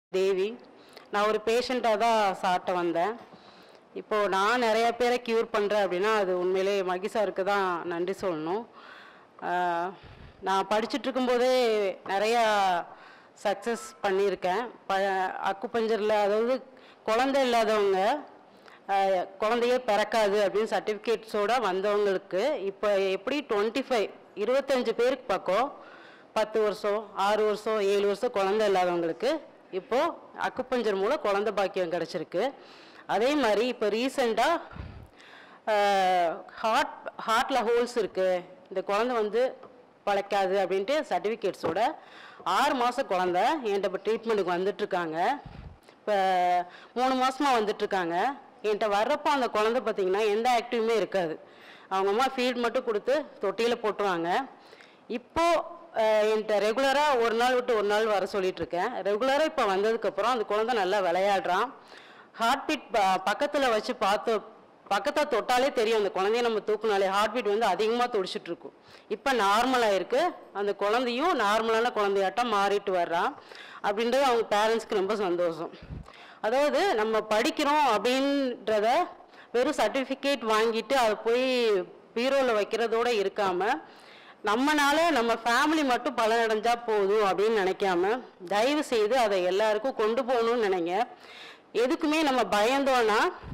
தேவி. நான் ஒரு பேஷண்ட்டாக தான் சார்ட்ட வந்தேன். இப்போது நான் நிறைய பேரை க்யூர் பண்ணுறேன் அப்படின்னா அது உண்மையிலே மகி சாருக்கு தான் நன்றி சொல்லணும். நான் படிச்சுட்ருக்கும்போதே நிறையா சக்ஸஸ் பண்ணியிருக்கேன். அக்குபஞ்சரில், அதாவது குழந்தை இல்லாதவங்க குழந்தையே பிறக்காது அப்படின்னு சர்டிஃபிகேட்ஸோடு வந்தவங்களுக்கு இப்போ எப்படி 25 பேருக்கு பக்கம் 10 வருஷம் 6 வருஷம் 7 வருஷம் குழந்தை இல்லாதவங்களுக்கு இப்போது அக்குபஞ்சர் மூலம் குழந்தை பாக்கியம் கிடச்சிருக்கு. அதே மாதிரி இப்போ ரீசெண்டாக ஹார்ட்டில் ஹோல்ஸ் இருக்குது, இந்த குழந்தை வந்து பழைக்காது அப்படின்ட்டு சர்டிஃபிகேட்ஸோட 6 மாதம் குழந்தை என்கிட்ட இப்போ ட்ரீட்மெண்ட்டுக்கு வந்துட்டுருக்காங்க. இப்போ 3 மாதமாக வந்துட்டுருக்காங்க. என்கிட்ட வர்றப்போ அந்த குழந்தை பார்த்திங்கன்னா எந்த ஆக்டிவுமே இருக்காது. அவங்க அம்மா ஃபீட் மட்டும் கொடுத்து தொட்டியில் போட்டுருவாங்க. இப்போது என்கிட்ட ரெகுலராக ஒரு நாள் விட்டு ஒரு நாள் வர சொல்லிகிட்ருக்கேன். ரெகுலராக இப்போ வந்ததுக்கப்புறம் அந்த குழந்தை நல்லா விளையாடுறான். ஹார்ட் பீட் பக்கத்தில் வச்சு பக்கத்தில் தொட்டாலே தெரியும். அந்த குழந்தைய நம்ம தூக்குனாலே ஹார்ட் பீட் வந்து அதிகமாக துடிச்சிட்ருக்கும். இப்போ நார்மலாக இருக்குது. அந்த குழந்தையும் நார்மலான குழந்தையாட்டம் மாறிட்டு வர்றான். அப்படின்றது அவங்க பேரண்ட்ஸ்க்கு ரொம்ப சந்தோஷம். அதாவது நம்ம படிக்கிறோம் அப்படின்றத வெறும் சர்டிஃபிகேட் வாங்கிட்டு அதை போய் பீரோவில் வைக்கிறதோடு இருக்காமல் நம்மனால நம்ம ஃபேமிலி மட்டும் பலனடைஞ்சால் போதும் அப்படின்னு நினைக்காம தயவு செய்து அதை எல்லாருக்கும் கொண்டு போகணும்னு நினைங்க. எதுக்குமே நம்ம பயந்தோன்னா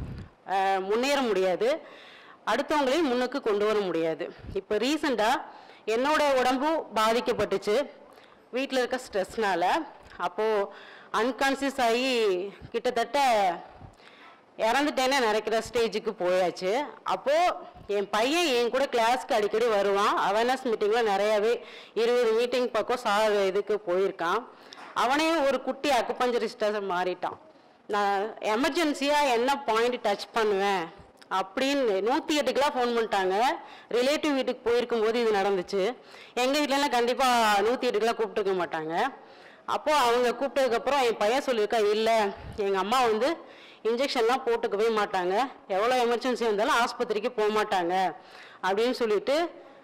முன்னேற முடியாது, அடுத்தவங்களையும் முன்னுக்கு கொண்டு வர முடியாது. இப்போ ரீசெண்டாக என்னோட உடம்பும் பாதிக்கப்பட்டுச்சு வீட்டில் இருக்க ஸ்ட்ரெஸ்னால். அப்போது அன்கான்சியஸ் ஆகி கிட்டத்தட்ட இறந்துட்டேன்னு நினைக்கிற ஸ்டேஜுக்கு போயாச்சு. அப்போது என் பையன் என் கூட கிளாஸ்க்கு அடிக்கடி வருவான். அவேர்னஸ் மீட்டிங்கில் நிறையாவே 20 மீட்டிங் பக்கம் இதுக்கு போயிருக்கான். அவனே ஒரு குட்டி அக்குபஞ்சரிஸ்டாக மாறிட்டான். நான் எமர்ஜென்சியாக என்ன பாயிண்ட் டச் பண்ணுவேன் அப்படின்னு 108க்கெலாம் ஃபோன் பண்ணிட்டாங்க. ரிலேட்டிவ் வீட்டுக்கு போயிருக்கும்போது இது நடந்துச்சு. எங்கள் வீட்டிலலாம் கண்டிப்பாக 108க்கெலாம் கூப்பிட்டுக்க மாட்டாங்க. அப்போது அவங்க கூப்பிட்டதுக்கப்புறம் என் பையன் சொல்லியிருக்கா, இல்லை எங்கள் அம்மா வந்து இன்ஜெக்ஷன்லாம் போட்டுக்கவே மாட்டாங்க, எவ்வளோ எமர்ஜென்சி வந்தாலும் ஆஸ்பத்திரிக்கு போக மாட்டாங்க அப்படின்னு சொல்லிட்டு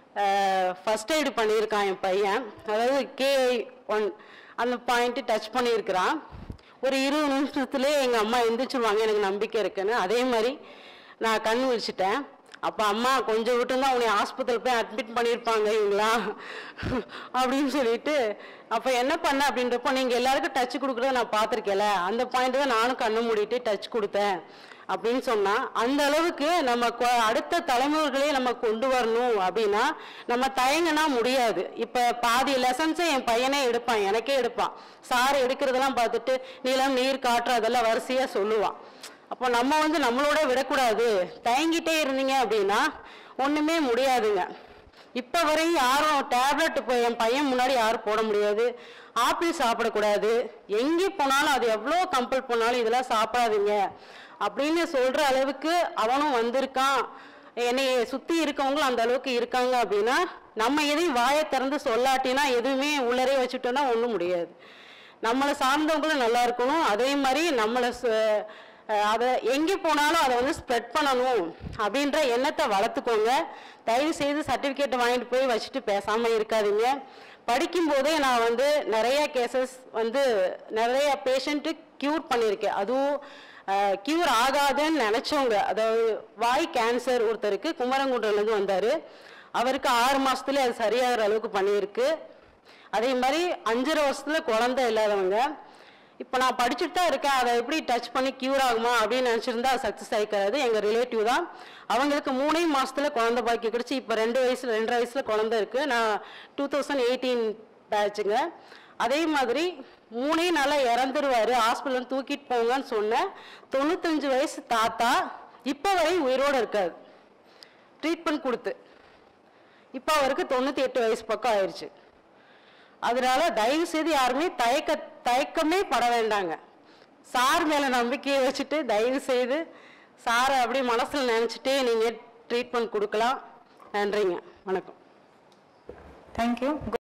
ஃபஸ்ட் எய்டு பண்ணியிருக்கான் என் பையன். அதாவது KI1 அந்த பாயிண்ட்டு டச் பண்ணியிருக்கிறான். ஒரு 20 நிமிஷத்துலேயே எங்கள் அம்மா எந்திரிச்சிருவாங்க, எனக்கு நம்பிக்கை இருக்குன்னு. அதே மாதிரி நான் கண் விழிச்சிட்டேன். அப்போ அம்மா கொஞ்சம் விட்டுருந்தா உன்னை ஆஸ்பத்திரியில் போய் அட்மிட் பண்ணியிருப்பாங்க இவங்களா அப்படின்னு சொல்லிட்டு, அப்போ என்ன பண்ண அப்படின்றப்போ, நீங்கள் எல்லாருக்கும் டச் கொடுக்குறத நான் பார்த்துருக்கேன்ல, அந்த பாயிண்ட் தான் நானும் கண்ணை மூடிட்டு டச் கொடுத்தேன் அப்படின்னு சொன்னால், அந்த அளவுக்கு நம்ம அடுத்த தலைமுறைகளே நம்ம கொண்டு வரணும் அப்படின்னா நம்ம தயங்கினா முடியாது. இப்போ பாதி லெசன்ஸை என் பையனே எடுப்பான், எனக்கே எடுப்பான். சார் எடுக்கிறதெல்லாம் பார்த்துட்டு நிலம் நீர் காற்று அதெல்லாம் வரிசையாக சொல்லுவான். அப்போ நம்ம வந்து நம்மளோட விடக்கூடாது. தயங்கிட்டே இருந்தீங்க அப்படின்னா ஒன்றுமே முடியாதுங்க. இப்போ வரையும் யாரும் டேப்லெட் இப்போ என் பையன் முன்னாடி யாரும் போட முடியாது. ஆப்பிள் சாப்பிடக்கூடாது, எங்கே போனாலும் அது எவ்வளோ கம்பல் பண்ணாலும் இதெல்லாம் சாப்பிடாதீங்க அப்படின்னு சொல்கிற அளவுக்கு அவனும் வந்திருக்கான். என்னை சுற்றி இருக்கவங்களும் அந்த அளவுக்கு இருக்காங்க. அப்படின்னா நம்ம எதையும் வாயை திறந்து சொல்லாட்டினா எதுவுமே உள்ளரே வச்சுட்டோன்னா ஒன்றும் முடியாது. நம்மளை சார்ந்தவங்களும் நல்லா இருக்கணும். அதே மாதிரி நம்மளை அதை எங்கே போனாலும் அதை வந்து ஸ்ப்ரெட் பண்ணணும் அப்படின்ற எண்ணத்தை வளர்த்துக்கோங்க. தயவு செய்து சர்டிஃபிகேட்டை வாங்கிட்டு போய் வச்சுட்டு பேசாமல் இருக்காதீங்க. படிக்கும்போதே நான் வந்து நிறைய கேசஸ் வந்து நிறைய பேஷண்ட்டு க்யூர் பண்ணியிருக்கேன். அதுவும் க்யூர் ஆகாதுன்னு நினச்சவங்க, அதாவது வாய் கேன்சர் ஒருத்தருக்கு குமரங்குன்றலேருந்து வந்தார். அவருக்கு 6 மாதத்துலேயே அது சரியாகிற அளவுக்கு பண்ணியிருக்கு. அதே மாதிரி 5.5 வருஷத்தில் குழந்தை இல்லாதவங்க. இப்போ நான் படிச்சுட்டு தான் இருக்கேன், அதை எப்படி டச் பண்ணி க்யூர் ஆகுமா அப்படின்னு நினச்சிருந்தா அது சக்ஸஸ் ஆகிக்காது. எங்கள் ரிலேட்டிவ் தான், அவங்களுக்கு 3 மாதத்தில் குழந்தை பாக்கி கிடச்சி இப்போ 2.5 வயசில் குழந்தை இருக்குது. நான் 2018 பேட்சுங்க. அதே மாதிரி 3 நாளில் இறந்துருவார், ஹாஸ்பிட்டல் தூக்கிட்டு போங்கன்னு சொன்னேன். 95 வயசு தாத்தா இப்போ வரையும் உயிரோடு இருக்காது, ட்ரீட்மெண்ட் கொடுத்து. இப்போ அவருக்கு 98 வயசு பக்கம் ஆயிடுச்சு. அதனால தயவு செய்து யாருமே தயக்கமே பட வேண்டாங்க. சார் மேலே நம்பிக்கையை வச்சுட்டு தயவு செய்து சாரை அப்படியே மனசில் நினச்சிட்டே நீங்கள் ட்ரீட்மெண்ட் கொடுக்கலாம். நன்றிங்க, வணக்கம். தேங்க்யூ.